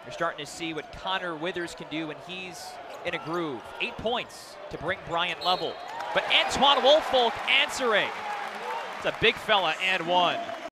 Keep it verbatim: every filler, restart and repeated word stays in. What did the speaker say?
You're starting to see what Connor Withers can do when he's in a groove. Eight points to bring Bryant level. But Antwone Woolfolk answering. It's a big fella, and one.